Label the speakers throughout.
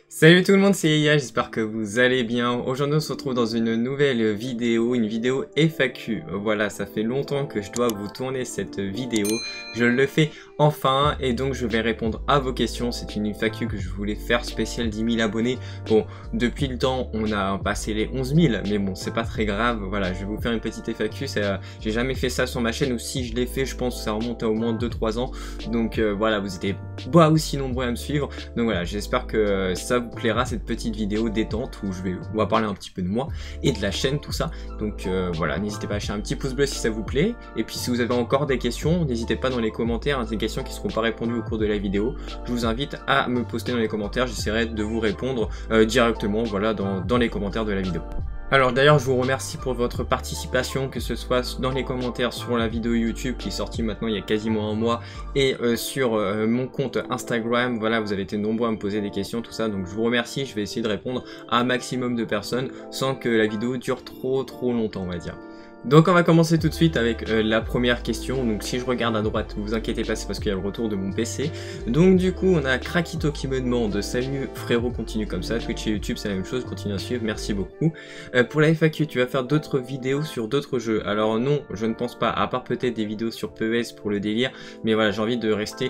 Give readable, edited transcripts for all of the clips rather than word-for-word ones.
Speaker 1: Salut tout le monde, c'est Yaya, j'espère que vous allez bien. Aujourd'hui on se retrouve dans une nouvelle vidéo, une vidéo FAQ. Voilà, ça fait longtemps que je dois vous tourner cette vidéo. Je le fais enfin et donc je vais répondre à vos questions. C'est une FAQ que je voulais faire spéciale 10 000 abonnés. Bon, depuis le temps on a passé les 11 000, mais bon c'est pas très grave. Voilà, je vais vous faire une petite FAQ. J'ai jamais fait ça sur ma chaîne, ou si je l'ai fait, je pense que ça remonte à au moins 2-3 ans. Donc voilà, vous étiez pas aussi nombreux à me suivre. Donc voilà, j'espère que ça vous plaira, cette petite vidéo détente où on va parler un petit peu de moi et de la chaîne, tout ça. Donc voilà, n'hésitez pas à lâcher un petit pouce bleu si ça vous plaît. Et puis si vous avez encore des questions, n'hésitez pas dans les commentaires, des questions qui ne seront pas répondues au cours de la vidéo. Je vous invite à me poster dans les commentaires, j'essaierai de vous répondre directement, voilà, dans les commentaires de la vidéo. Alors d'ailleurs je vous remercie pour votre participation, que ce soit dans les commentaires sur la vidéo YouTube qui est sortie maintenant il y a quasiment un mois, et sur mon compte Instagram. Voilà, vous avez été nombreux à me poser des questions, tout ça, donc je vous remercie. Je vais essayer de répondre à un maximum de personnes sans que la vidéo dure trop longtemps, on va dire. Donc on va commencer tout de suite avec la première question. Donc si je regarde à droite, ne vous inquiétez pas, c'est parce qu'il y a le retour de mon PC. Donc du coup on a Krakito qui me demande: salut frérot, continue comme ça, Twitch et YouTube c'est la même chose, continue à suivre, merci beaucoup. Pour la FAQ, tu vas faire d'autres vidéos sur d'autres jeux? Alors non, je ne pense pas, à part peut-être des vidéos sur PES pour le délire, mais voilà, j'ai envie de rester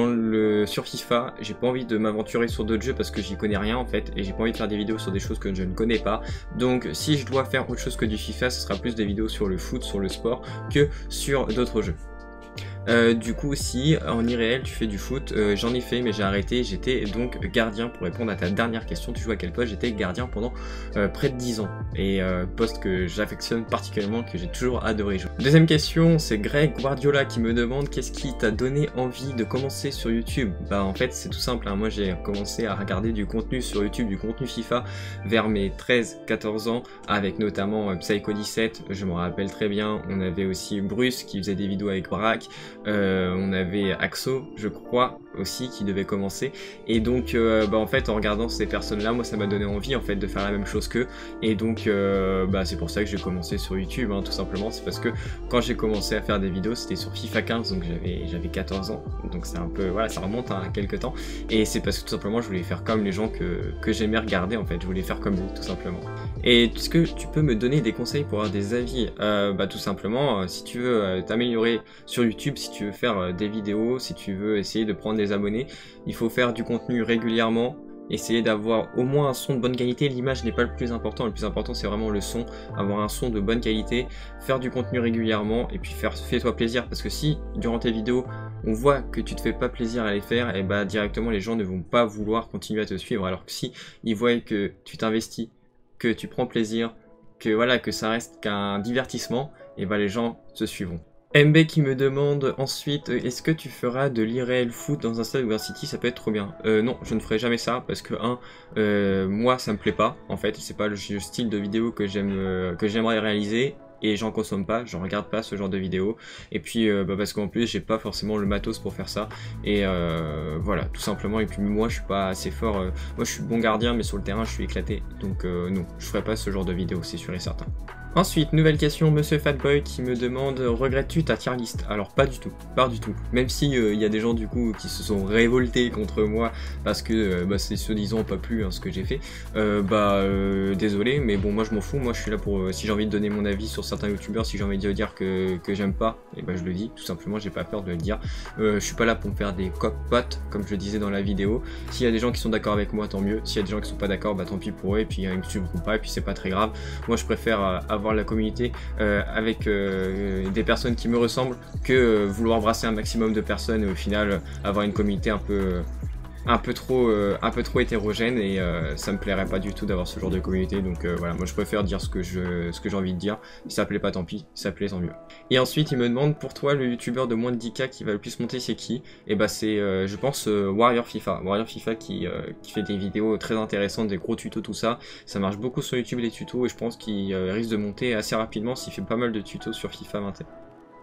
Speaker 1: sur FIFA. J'ai pas envie de m'aventurer sur d'autres jeux parce que j'y connais rien en fait, et j'ai pas envie de faire des vidéos sur des choses que je ne connais pas. Donc si je dois faire autre chose que du FIFA, ce sera plus des vidéos sur le foot, sur le sport, que sur d'autres jeux. Du coup aussi en irréel tu fais du foot? J'en ai fait mais j'ai arrêté, j'étais donc gardien. Pour répondre à ta dernière question, tu joues à quel poste? J'étais gardien pendant près de 10 ans, et poste que j'affectionne particulièrement, que j'ai toujours adoré jouer. Deuxième question, c'est Greg Guardiola qui me demande: qu'est-ce qui t'a donné envie de commencer sur YouTube? Bah en fait c'est tout simple, hein. Moi j'ai commencé à regarder du contenu sur YouTube, du contenu FIFA vers mes 13-14 ans, avec notamment Psycho 17, je m'en rappelle très bien. On avait aussi Bruce qui faisait des vidéos avec Braque. On avait Axo, je crois, aussi, qui devait commencer. Et donc en fait en regardant ces personnes là, moi ça m'a donné envie en fait de faire la même chose qu'eux. Et donc c'est pour ça que j'ai commencé sur YouTube, hein, tout simplement. C'est parce que quand j'ai commencé à faire des vidéos, c'était sur FIFA 15, donc j'avais 14 ans. Donc c'est un peu, voilà, ça remonte à quelques temps. Et c'est parce que tout simplement je voulais faire comme les gens que j'aimais regarder en fait. Je voulais faire comme eux, tout simplement. Et est-ce que tu peux me donner des conseils pour avoir des avis? Tout simplement, si tu veux t'améliorer sur YouTube, si tu veux faire des vidéos, si tu veux essayer de prendre des abonnés, il faut faire du contenu régulièrement, essayer d'avoir au moins un son de bonne qualité. L'image n'est pas le plus important c'est vraiment le son, avoir un son de bonne qualité, faire du contenu régulièrement, et puis fais-toi plaisir, parce que si durant tes vidéos on voit que tu te fais pas plaisir à les faire, et bah directement les gens ne vont pas vouloir continuer à te suivre. Alors que si ils voient que tu t'investis, que tu prends plaisir, que voilà, que ça reste qu'un divertissement, et bah les gens te suivront. MB qui me demande ensuite: est-ce que tu feras de l'irréel foot dans un stade ou un city? Ça peut être trop bien. Non, je ne ferai jamais ça, parce que moi ça me plaît pas en fait, c'est pas le style de vidéo que j'aimerais réaliser, et j'en consomme pas, j'en regarde pas ce genre de vidéos. Et puis parce qu'en plus j'ai pas forcément le matos pour faire ça, et voilà, tout simplement. Et puis moi je suis pas assez fort, moi je suis bon gardien mais sur le terrain je suis éclaté, donc non, je ferai pas ce genre de vidéo, c'est sûr et certain. Ensuite, nouvelle question, Monsieur Fatboy qui me demande: regrettes-tu ta tier list? Alors pas du tout, pas du tout. Même si il y a des gens du coup qui se sont révoltés contre moi parce que c'est soi-disant pas plu, hein, ce que j'ai fait. Désolé, mais bon, moi je m'en fous. Moi je suis là pour, si j'ai envie de donner mon avis sur certains youtubeurs, si j'ai envie de dire que j'aime pas, et je le dis tout simplement, j'ai pas peur de le dire. Je suis pas là pour me faire des potes, comme je le disais dans la vidéo. S'il y a des gens qui sont d'accord avec moi, tant mieux. S'il y a des gens qui sont pas d'accord, tant pis pour eux, et puis ils me suivront pas, et puis c'est pas très grave. Moi je préfère avoir la communauté avec des personnes qui me ressemblent, que vouloir brasser un maximum de personnes et au final avoir une communauté un peu trop hétérogène, et ça me plairait pas du tout d'avoir ce genre de communauté. Donc voilà, moi je préfère dire ce que j'ai envie de dire. Si ça plaît pas, tant pis. Si ça plaît, tant mieux. Et ensuite il me demande: pour toi le youtubeur de moins de 10K qui va le plus monter, c'est qui? Et c'est je pense Warrior FIFA qui fait des vidéos très intéressantes, des gros tutos, tout ça. Ça marche beaucoup sur YouTube les tutos, et je pense qu'il risque de monter assez rapidement s'il fait pas mal de tutos sur FIFA 21.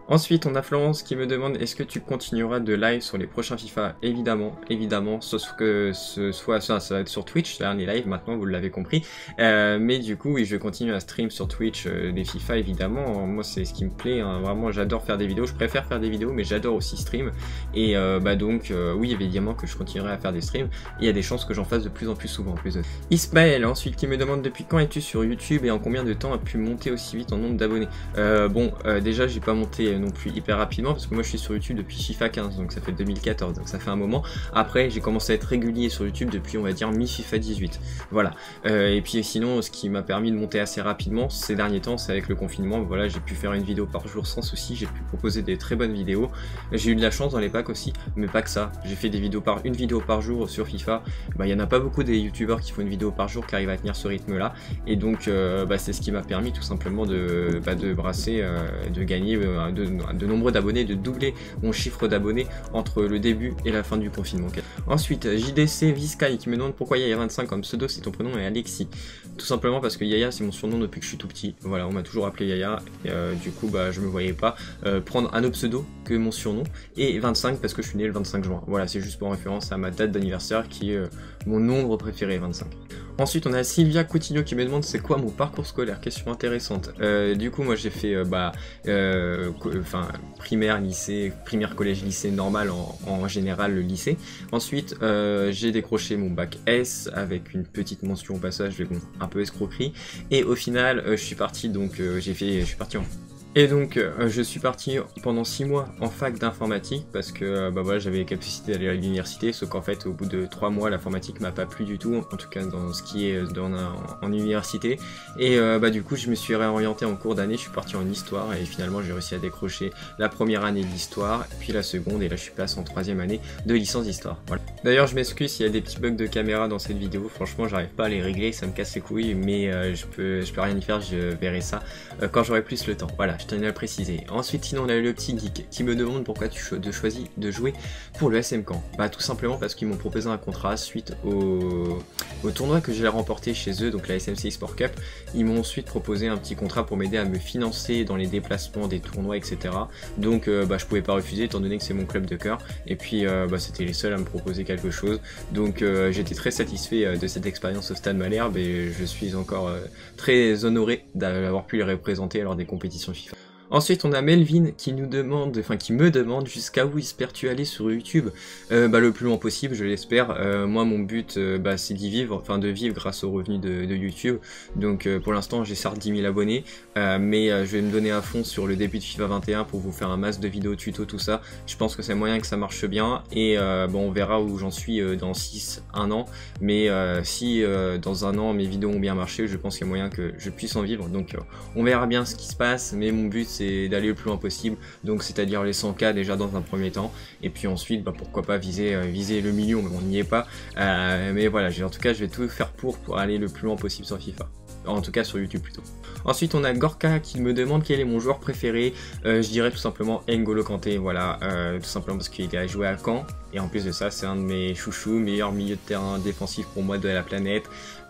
Speaker 1: Ensuite, on a Florence qui me demande est-ce que tu continueras de live sur les prochains FIFA? Évidemment, évidemment, sauf que ce soit ça va être sur Twitch, là, les lives maintenant, vous l'avez compris. Mais du coup, oui, je continue à stream sur Twitch des FIFA, évidemment. Moi, c'est ce qui me plaît, hein. Vraiment, j'adore faire des vidéos. Je préfère faire des vidéos, mais j'adore aussi stream. Et donc, oui, évidemment que je continuerai à faire des streams. Et il y a des chances que j'en fasse de plus en plus souvent, en plus de ça. Ismaël, ensuite, qui me demande depuis quand es-tu sur YouTube et en combien de temps as-tu monté aussi vite en nombre d'abonnés? Déjà, j'ai pas monté non plus hyper rapidement parce que moi je suis sur YouTube depuis FIFA 15, donc ça fait 2014, donc ça fait un moment. Après j'ai commencé à être régulier sur YouTube depuis on va dire mi-FIFA 18, voilà. Et puis sinon ce qui m'a permis de monter assez rapidement ces derniers temps, c'est avec le confinement, voilà, j'ai pu faire une vidéo par jour sans souci, j'ai pu proposer des très bonnes vidéos. J'ai eu de la chance dans les packs aussi, mais pas que ça, j'ai fait une vidéo par jour sur FIFA. Il y en a pas beaucoup des youtubeurs qui font une vidéo par jour qui arrivent à tenir ce rythme là, et donc c'est ce qui m'a permis tout simplement de brasser, de gagner de nombreux d'abonnés, de doubler mon chiffre d'abonnés entre le début et la fin du confinement. Ensuite, JDC Visky qui me demande pourquoi Yaya25 comme pseudo c'est ton prénom et Alexis. Tout simplement parce que Yaya c'est mon surnom depuis que je suis tout petit. Voilà, on m'a toujours appelé Yaya et du coup je me voyais pas prendre un autre pseudo que mon surnom, et 25 parce que je suis né le 25 juin. Voilà, c'est juste pour référence à ma date d'anniversaire qui est mon nombre préféré, 25. Ensuite, on a Sylvia Coutinho qui me demande c'est quoi mon parcours scolaire. Question intéressante. Du coup, moi j'ai fait primaire, lycée, primaire, collège, lycée normal en général, le lycée. Ensuite, j'ai décroché mon bac S avec une petite mention au passage, mais bon, un peu escroquerie. Et au final, je suis parti je suis parti pendant 6 mois en fac d'informatique parce que j'avais les capacités d'aller à l'université, sauf qu'en fait au bout de 3 mois l'informatique m'a pas plu du tout, en tout cas dans ce qui est en université, et du coup je me suis réorienté en cours d'année, je suis parti en histoire et finalement j'ai réussi à décrocher la première année d'histoire, puis la seconde, et là je suis passé en 3e année de licence d'histoire. Voilà. D'ailleurs je m'excuse s'il y a des petits bugs de caméra dans cette vidéo, franchement j'arrive pas à les régler, ça me casse les couilles, mais je peux rien y faire, je verrai ça quand j'aurai plus le temps. Voilà, je tenais à le préciser. Ensuite, sinon, on a le petit geek qui me demande pourquoi tu choisis de jouer pour le SM Camp. Tout simplement parce qu'ils m'ont proposé un contrat suite au tournoi que j'ai remporté chez eux, donc la SMC Sport Cup. Ils m'ont ensuite proposé un petit contrat pour m'aider à me financer dans les déplacements des tournois, etc. Donc, je pouvais pas refuser étant donné que c'est mon club de cœur. Et puis, c'était les seuls à me proposer quelque chose. Donc, j'étais très satisfait de cette expérience au Stade Malherbe et je suis encore très honoré d'avoir pu les représenter lors des compétitions FIFA. Ensuite, on a Melvin qui me demande jusqu'à où espères-tu aller sur YouTube? Le plus loin possible, je l'espère. Moi, mon but, c'est d'y vivre, de vivre grâce aux revenus de YouTube. Donc, pour l'instant, j'ai certes 10 000 abonnés, mais je vais me donner à fond sur le début de FIFA 21 pour vous faire un masse de vidéos tuto, tout ça. Je pense que c'est moyen que ça marche bien, et on verra où j'en suis dans 1 an. Mais si dans 1 an, mes vidéos ont bien marché, je pense qu'il y a moyen que je puisse en vivre. Donc, on verra bien ce qui se passe, mais mon but, c'est d'aller le plus loin possible, donc c'est-à-dire les 100K déjà dans un premier temps, et puis ensuite pourquoi pas viser le million, mais on n'y est pas, mais voilà, en tout cas je vais tout faire pour aller le plus loin possible sur FIFA. En tout cas sur YouTube plutôt. Ensuite on a Gorka qui me demande quel est mon joueur préféré. Je dirais tout simplement N'Golo Kanté, voilà, tout simplement parce qu'il a joué à Caen, et en plus de ça c'est un de mes chouchous, meilleur milieu de terrain défensif pour moi de la planète.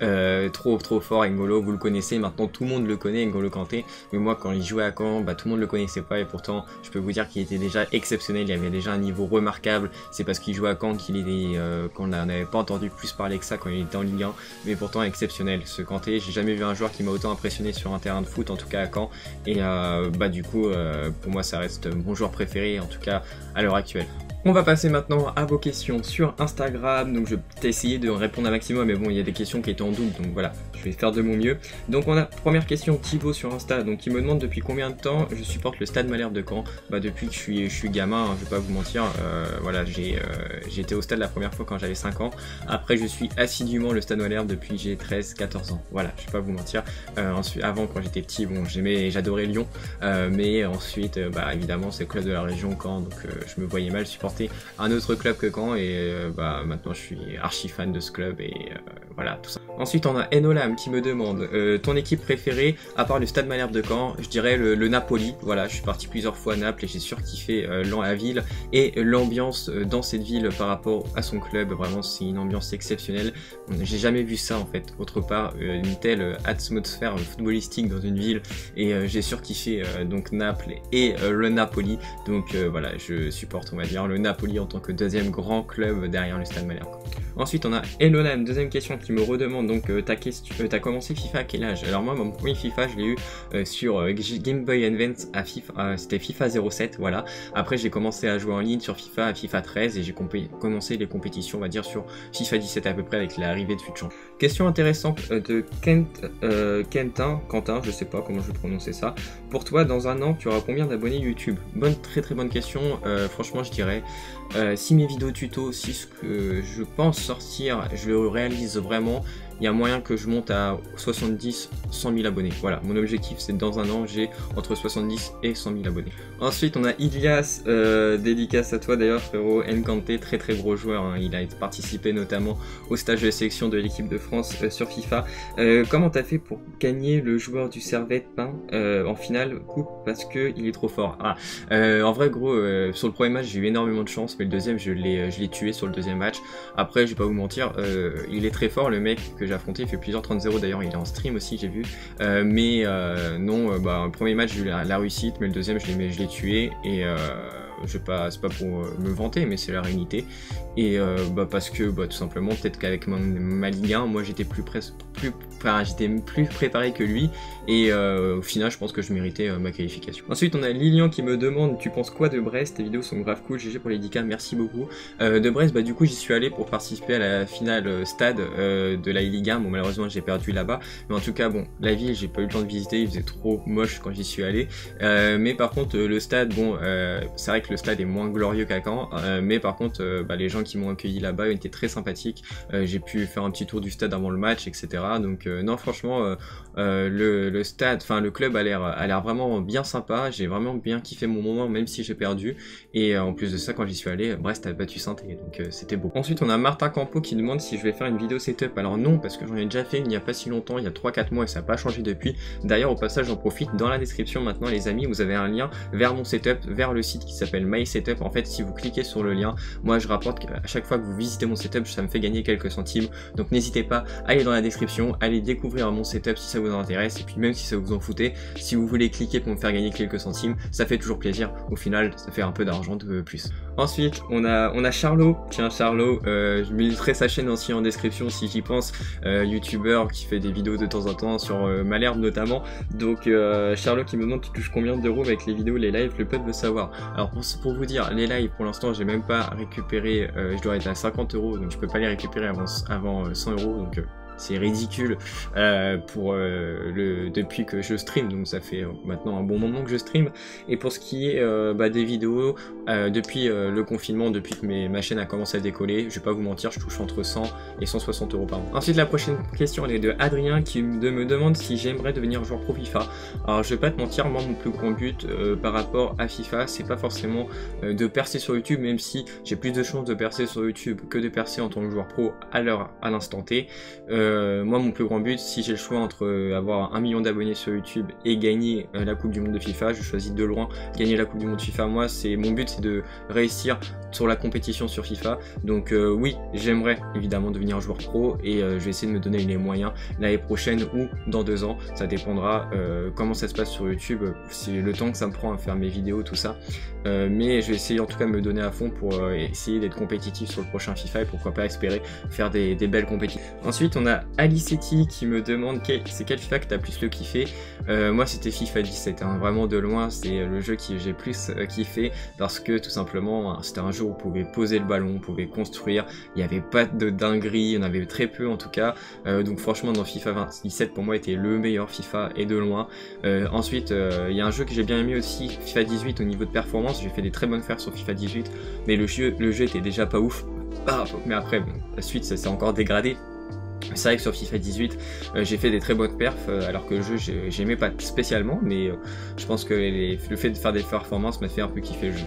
Speaker 1: Trop fort N'Golo, vous le connaissez, maintenant tout le monde le connaît, N'Golo Kanté, mais moi quand il jouait à Caen, tout le monde le connaissait pas, et pourtant je peux vous dire qu'il était déjà exceptionnel, il avait déjà un niveau remarquable. C'est parce qu'il jouait à Caen qu'on n'avait pas entendu plus parler que ça quand il était en Ligue 1, mais pourtant exceptionnel ce Kanté. J'ai jamais vu un joueur qui m'a autant impressionné sur un terrain de foot, en tout cas à Caen, et du coup pour moi ça reste mon joueur préféré, en tout cas à l'heure actuelle. On va passer maintenant à vos questions sur Instagram, donc je vais essayer de répondre un maximum, mais bon il y a des questions qui étaient en double, donc voilà, je vais faire de mon mieux. Donc on a première question, Thibaut sur Insta, donc il me demande depuis combien de temps je supporte le Stade Malherbe de Caen. Depuis que je suis gamin, je vais pas vous mentir, voilà, j'ai été au stade la première fois quand j'avais 5 ans, après je suis assidûment le Stade Malherbe depuis que j'ai 13-14 ans, voilà, je vais pas vous mentir. Ensuite, avant quand j'étais petit, bon j'adorais Lyon, mais ensuite évidemment c'est le club de la région Caen, donc je me voyais mal supporter un autre club que Caen, et maintenant je suis archi fan de ce club, et voilà. Voilà, tout ça. Ensuite, on a Enolam qui me demande ton équipe préférée, à part le Stade Malherbe de Caen, je dirais le Napoli. Voilà, je suis parti plusieurs fois à Naples et j'ai surkiffé la ville et l'ambiance dans cette ville par rapport à son club. Vraiment, c'est une ambiance exceptionnelle. J'ai jamais vu ça en fait, autre part, une telle atmosphère footballistique dans une ville et j'ai surkiffé donc Naples et le Napoli. Donc voilà, je supporte, on va dire, le Napoli en tant que deuxième grand club derrière le Stade Malherbe. Ensuite, on a Enolam, deuxième question qui me redemande donc t'as commencé FIFA à quel âge? Alors moi, mon premier FIFA, je l'ai eu sur Game Boy Advance à FIFA, c'était FIFA 07, voilà. Après, j'ai commencé à jouer en ligne sur FIFA à FIFA 13 et j'ai commencé les compétitions, on va dire, sur FIFA 17 à peu près avec l'arrivée de FUTChamp. Question intéressante de Quentin, je sais pas comment je vais prononcer ça. Pour toi, dans un an, tu auras combien d'abonnés YouTube? Très bonne question. Franchement, je dirais si mes vidéos tuto, si ce que je pense sortir, je le réalise vraiment, il y a moyen que je monte à 70, 100 000 abonnés. Voilà, mon objectif c'est dans un an, j'ai entre 70 et 100 000 abonnés. Ensuite, on a Ilias, dédicace à toi d'ailleurs frérot, Nkanté, très gros joueur, hein. Il a participé notamment au stage de sélection de l'équipe de France sur FIFA. Comment t'as fait pour gagner le joueur du Servette peint en finale coupe parce que il est trop fort? En vrai gros, sur le premier match j'ai eu énormément de chance, mais le deuxième je l'ai tué sur le deuxième match. Après, je vais pas vous mentir, il est très fort le mec que j'ai affronté, il fait plusieurs 30-0 d'ailleurs, il est en stream aussi, j'ai vu. Non, le premier match j'ai eu la réussite, mais le deuxième je l'ai tué et c'est pas pour me vanter, mais c'est la réalité. Et parce que tout simplement, peut-être qu'avec ma Ligue 1, moi j'étais plus préparé que lui, et au final je pense que je méritais ma qualification. Ensuite, on a Lilian qui me demande tu penses quoi de Brest? Tes vidéos sont grave cool, GG pour les 10K, merci beaucoup. De Brest, du coup j'y suis allé pour participer à la finale stade de la Ligue 1. Bon, malheureusement j'ai perdu là-bas, mais en tout cas bon, la ville j'ai pas eu le temps de visiter, il faisait trop moche quand j'y suis allé. Mais par contre le stade, bon, c'est vrai que le stade est moins glorieux qu'à Caen, mais par contre les gens qui m'ont accueilli là-bas étaient très sympathiques. J'ai pu faire un petit tour du stade avant le match, etc. Donc non, franchement le stade, enfin le club a l'air vraiment bien sympa. J'ai vraiment bien kiffé mon moment, même si j'ai perdu. Et en plus de ça, quand j'y suis allé, Brest a battu Saint-Étienne, donc c'était beau. Ensuite, on a Martin Campo qui demande si je vais faire une vidéo setup. Alors non, parce que j'en ai déjà fait il n'y a pas si longtemps, il y a 3-4 mois, et ça n'a pas changé depuis. D'ailleurs, au passage, j'en profite, dans la description maintenant les amis, vous avez un lien vers mon setup, vers le site qui s'appelle My Setup. En fait, si vous cliquez sur le lien, moi je rapporte qu'à chaque fois que vous visitez mon setup, ça me fait gagner quelques centimes. Donc n'hésitez pas, allez dans la description, allez découvrir mon setup si ça vous intéresse, et puis même si ça vous en foutez, si vous voulez cliquer pour me faire gagner quelques centimes, ça fait toujours plaisir. Au final, ça fait un peu d'argent de plus. Ensuite, on a Charlot. Tiens, Charlot, je mettrai sa chaîne aussi en description si j'y pense, youtubeur qui fait des vidéos de temps en temps sur Malherbe notamment. Donc Charlot qui me demande tu touches combien d'euros avec les vidéos, les lives, le peuple veut savoir. Alors pour vous dire, les lives pour l'instant j'ai même pas récupéré, je dois être à 50 euros, donc je peux pas les récupérer avant 100 euros, donc c'est ridicule depuis que je stream, donc ça fait maintenant un bon moment que je stream. Et pour ce qui est des vidéos, depuis le confinement, depuis que ma chaîne a commencé à décoller, je vais pas vous mentir, je touche entre 100 et 160 euros par mois. Ensuite, la prochaine question elle est de Adrien qui me demande si j'aimerais devenir joueur pro FIFA. Alors je vais pas te mentir, moi mon plus grand but par rapport à FIFA, c'est pas forcément de percer sur YouTube, même si j'ai plus de chances de percer sur YouTube que de percer en tant que joueur pro à l'instant T. Moi mon plus grand but, si j'ai le choix entre avoir 1 million d'abonnés sur YouTube et gagner la coupe du monde de FIFA, je choisis de loin gagner la coupe du monde de FIFA. Moi mon but c'est de réussir sur la compétition sur FIFA. Donc oui, j'aimerais évidemment devenir joueur pro, et je vais essayer de me donner les moyens l'année prochaine ou dans 2 ans, ça dépendra comment ça se passe sur YouTube, c'est le temps que ça me prend à faire mes vidéos, tout ça. Mais je vais essayer en tout cas de me donner à fond pour essayer d'être compétitif sur le prochain FIFA, et pourquoi pas espérer faire des belles compétitions. Ensuite on a Alicetti qui me demande c'est quel FIFA que t'as plus le kiffé. Moi c'était FIFA 17, hein, vraiment de loin c'est le jeu que j'ai plus kiffé, parce que tout simplement c'était un jeu où on pouvait poser le ballon, on pouvait construire, il n'y avait pas de dinguerie, il y en avait très peu en tout cas, donc franchement dans FIFA 17 pour moi était le meilleur FIFA et de loin. Ensuite il y a un jeu que j'ai bien aimé aussi, FIFA 18 au niveau de performance, j'ai fait des très bonnes perfs sur FIFA 18, mais le jeu était déjà pas ouf, mais après bon, la suite ça s'est encore dégradé. C'est vrai que sur FIFA 18 j'ai fait des très bonnes perfs, alors que le jeu j'aimais pas spécialement, mais je pense que le fait de faire des performances m'a fait un peu kiffer le jeu.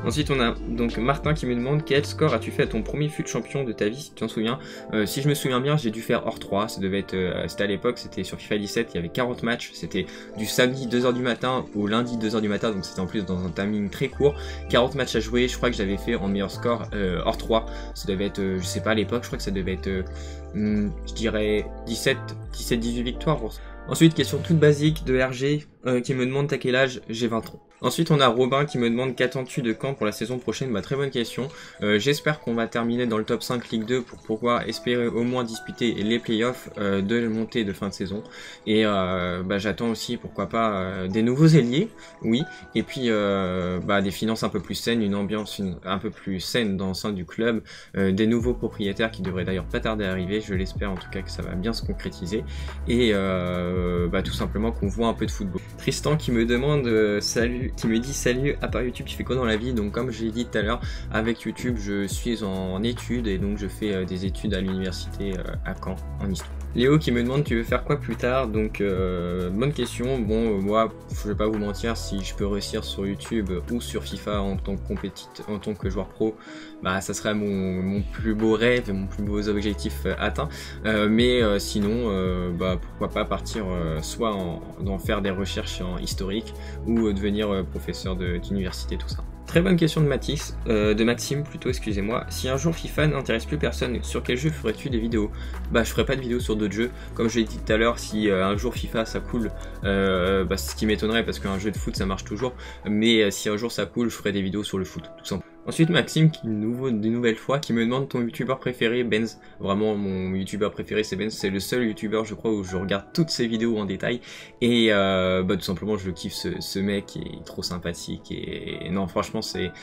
Speaker 1: Ensuite, on a donc Martin qui me demande quel score as-tu fait à ton premier fut champion de ta vie, si tu t'en souviens. Si je me souviens bien, j'ai dû faire hors 3, ça devait être, c'était à l'époque, c'était sur FIFA 17, il y avait 40 matchs, c'était du samedi 2h du matin au lundi 2h du matin, donc c'était en plus dans un timing très court, 40 matchs à jouer, je crois que j'avais fait en meilleur score hors 3, ça devait être, je sais pas à l'époque, je crois que ça devait être, je dirais 17-18 victoires pour ça. Ensuite, question toute basique de RG qui me demande t'as quel âge, j'ai 20 ans. Ensuite, on a Robin qui me demande qu'attends-tu de Caen pour la saison prochaine. Bah, très bonne question. J'espère qu'on va terminer dans le top 5 Ligue 2 pour pouvoir espérer au moins disputer les playoffs de montée de fin de saison. Et bah, j'attends aussi, pourquoi pas, des nouveaux ailiers, oui. Et puis bah, des finances un peu plus saines, une ambiance un peu plus saine dans le sein du club, des nouveaux propriétaires qui devraient d'ailleurs pas tarder à arriver. Je l'espère en tout cas que ça va bien se concrétiser. Et bah, tout simplement qu'on voit un peu de football. Tristan qui me demande salut, qui me dit salut, à part YouTube tu fais quoi dans la vie? Donc comme je l'ai dit tout à l'heure, avec YouTube je suis en études et donc je fais des études à l'université à Caen en histoire. Léo qui me demande tu veux faire quoi plus tard, donc bonne question. Bon moi je vais pas vous mentir, si je peux réussir sur YouTube ou sur FIFA en tant que joueur pro, bah ça serait mon plus beau rêve et mon plus beau objectif atteint, mais sinon bah pourquoi pas partir soit d'en faire des recherches en historique ou devenir professeur d'université, tout ça. Très bonne question de Maxime plutôt, excusez-moi. Si un jour FIFA n'intéresse plus personne, sur quel jeu ferais-tu des vidéos? Bah je ferai pas de vidéos sur d'autres jeux. Comme je l'ai dit tout à l'heure, si un jour FIFA ça coule, bah c'est ce qui m'étonnerait parce qu'un jeu de foot ça marche toujours. Mais si un jour ça coule, je ferai des vidéos sur le foot, tout simplement. Ensuite Maxime qui une nouvelle fois qui me demande ton youtubeur préféré. Benz. Vraiment mon youtubeur préféré c'est Benz, c'est le seul youtubeur je crois où je regarde toutes ses vidéos en détail et bah tout simplement je le kiffe, ce mec est trop sympathique et non franchement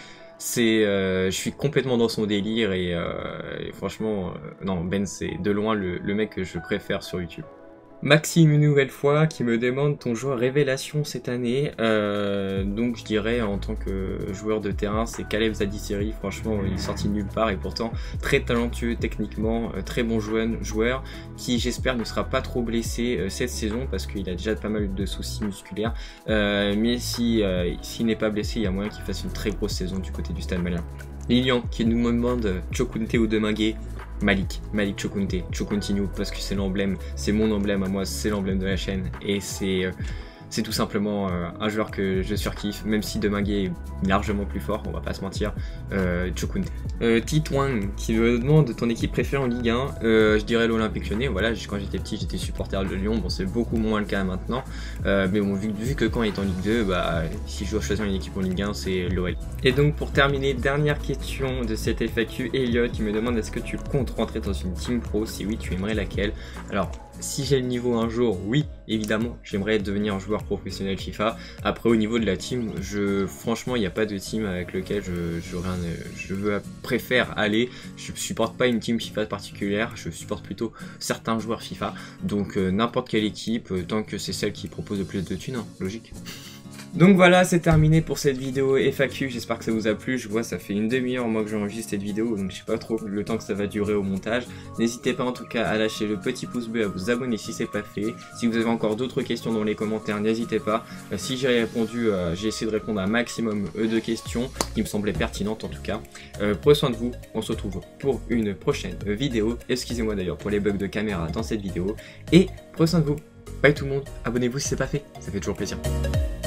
Speaker 1: je suis complètement dans son délire et franchement non, Benz c'est de loin le mec que je préfère sur YouTube. Maxime une nouvelle fois qui me demande ton joueur révélation cette année, donc je dirais en tant que joueur de terrain c'est Caleb Zadisseri. Franchement il est sorti de nulle part et pourtant très talentueux techniquement, très bon joueur qui j'espère ne sera pas trop blessé cette saison parce qu'il a déjà pas mal de soucis musculaires, mais s'il n'est pas blessé il y a moyen qu'il fasse une très grosse saison du côté du Stade Malien. Lilian qui nous demande Chokunte ou Deminguet. Malik Chokunte, Chokuntinu parce que c'est l'emblème, c'est mon emblème à moi, c'est l'emblème de la chaîne et c'est tout simplement un joueur que je surkiffe, même si Deminguet est largement plus fort, on va pas se mentir. Chokunte. Titouan qui me demande ton équipe préférée en Ligue 1, je dirais l'Olympique Lyonnais. Voilà, quand j'étais petit j'étais supporter de Lyon, bon c'est beaucoup moins le cas maintenant, mais bon vu que Caen est en Ligue 2, bah si je dois choisir une équipe en Ligue 1 c'est l'OL. Et donc pour terminer, dernière question de cette FAQ, Elliot qui me demande est-ce que tu comptes rentrer dans une team pro, si oui tu aimerais laquelle? Alors si j'ai le niveau un jour, oui, évidemment, j'aimerais devenir un joueur professionnel FIFA. Après, au niveau de la team, franchement, il n'y a pas de team avec lequel je préfère aller. Je supporte pas une team FIFA particulière, je supporte plutôt certains joueurs FIFA. Donc, n'importe quelle équipe, tant que c'est celle qui propose le plus de thunes, hein, logique. Donc voilà, c'est terminé pour cette vidéo FAQ, j'espère que ça vous a plu. Je vois ça fait une demi-heure moi que j'enregistre cette vidéo, donc je sais pas trop le temps que ça va durer au montage. N'hésitez pas en tout cas à lâcher le petit pouce bleu, à vous abonner si c'est pas fait. Si vous avez encore d'autres questions dans les commentaires, n'hésitez pas. Si j'ai répondu, j'ai essayé de répondre à un maximum de questions qui me semblaient pertinentes en tout cas. Prenez soin de vous, on se retrouve pour une prochaine vidéo. Excusez-moi d'ailleurs pour les bugs de caméra dans cette vidéo. Et prenez soin de vous. Bye tout le monde, abonnez-vous si c'est pas fait, ça fait toujours plaisir.